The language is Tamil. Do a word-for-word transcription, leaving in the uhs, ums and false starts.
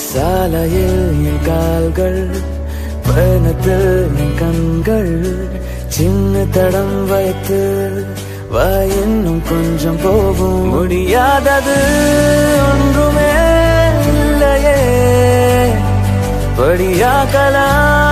சாலையில் என் கால்கள், பயணத்தில் என் கண்கள், சின்ன தடம் வைத்து வா இன்னும் கொஞ்சம் போகும். முடியாதது ஒன்றுமே இல்லையே, படியாக்கலாம்